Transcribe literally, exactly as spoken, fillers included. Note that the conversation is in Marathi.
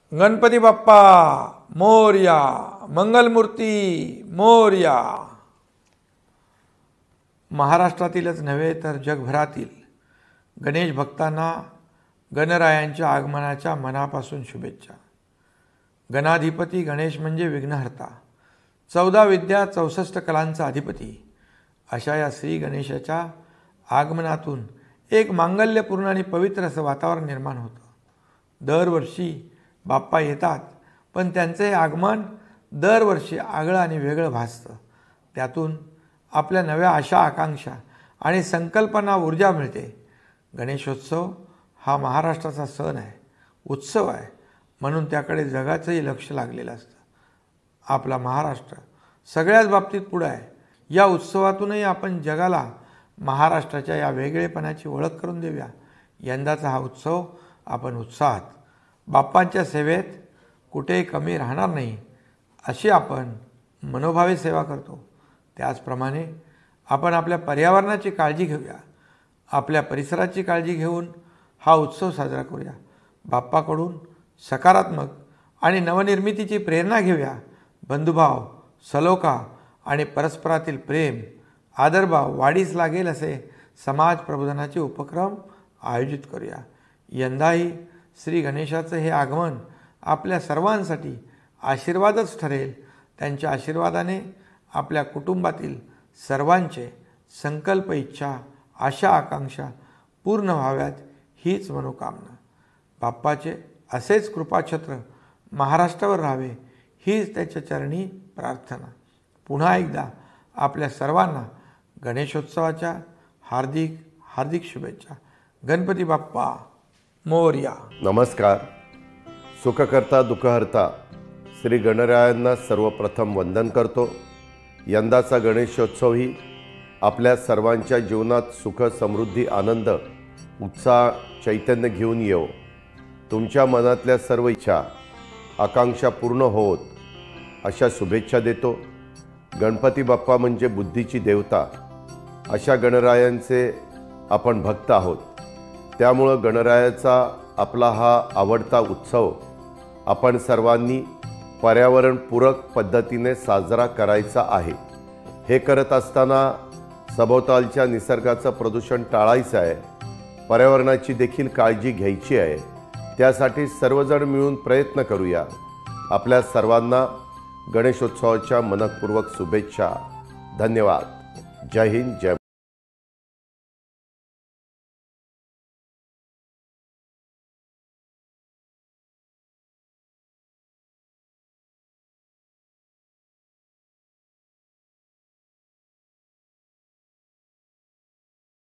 गणपती बाप्पा मोरया, मंगलमूर्ती मोरया। महाराष्ट्रातीलच नव्हे तर जगभरातील गणेश भक्तांना गणरायांच्या आगमनाच्या मनापासून शुभेच्छा। गणाधिपती गणेश म्हणजे विघ्नहर्ता, चौदा विद्या चौसष्ट कलांचा अधिपती अशा या श्री गणेशाच्या आगमनातून एक मांगल्यपूर्ण आणि पवित्र असं वातावरण निर्माण होतं। दरवर्षी बाप्पा येतात, पण त्यांचे हे आगमन दरवर्षी आगळं आणि वेगळं भासतं। त्यातून आपल्या नव्या आशा आकांक्षा आणि संकल्पना ऊर्जा मिळते। गणेशोत्सव हा महाराष्ट्राचा सण आहे, उत्सव आहे, म्हणून त्याकडे जगाचंही लक्ष लागलेलं असतं। आपला महाराष्ट्र सगळ्याच बाबतीत पुढे आहे। या उत्सवातूनही आपण जगाला महाराष्ट्राच्या या वेगळेपणाची ओळख करून देऊया। यंदाचा हा उत्सव आपण उत्साहात बाप्पांच्या सेवेत कुठेही कमी राहणार नाही अशी आपण मनोभावे सेवा करतो। त्याचप्रमाणे आपण आपल्या पर्यावरणाची काळजी घेऊया, आपल्या परिसराची काळजी घेऊन हा उत्सव साजरा करूया। बाप्पाकडून सकारात्मक आणि नवनिर्मितीची प्रेरणा घेऊया। बंधुभाव, सलोखा आणि परस्परातील प्रेम, आदरभाव वाढीस लागेल असे समाज प्रबोधनाचे उपक्रम आयोजित करूया। यंदाही श्री गणेशाचं हे आगमन आपल्या सर्वांसाठी आशीर्वादच ठरेल। त्यांच्या आशीर्वादाने आपल्या कुटुंबातील सर्वांचे संकल्प, इच्छा, आशा, आकांक्षा पूर्ण व्हाव्यात हीच मनोकामना। बाप्पाचे असेच कृपाछत्र महाराष्ट्रावर राहावे हीच त्याच्या चरणी प्रार्थना। पुन्हा एकदा आपल्या सर्वांना गणेशोत्सवाच्या हार्दिक हार्दिक शुभेच्छा। गणपती बाप्पा मोरया। नमस्कार। सुखकर्ता दुःखहर्ता श्री गणरायांना सर्वप्रथम वंदन करतो। यंदाचा गणेशोत्सव ही आपल्या सर्वांच्या जीवनात सुख, समृद्धी, आनंद, उत्साह, चैतन्य घेऊन येवो। तुमच्या मनातल्या सर्व इच्छा आकांक्षा पूर्ण होत अशा शुभेच्छा देतो। गणपती बाप्पा म्हणजे बुद्धीची देवता, अशा गणरायांचे आपण भक्त आहोत। त्यामुळं गणरायाचा आपला हा आवडता उत्सव आपण सर्वांनी पर्यावरणपूरक पद्धतीने साजरा करायचा आहे। हे करत असताना सभोवतालच्या निसर्गाचं प्रदूषण टाळायचं आहे, पर्यावरणाची देखील काळजी घ्यायची आहे। त्यासाठी सर्वजण मिळून प्रयत्न करूया। आपल्या सर्वांना गणेशोत्सवाच्या मनपूर्वक शुभेच्छा। धन्यवाद। जय हिंद, जय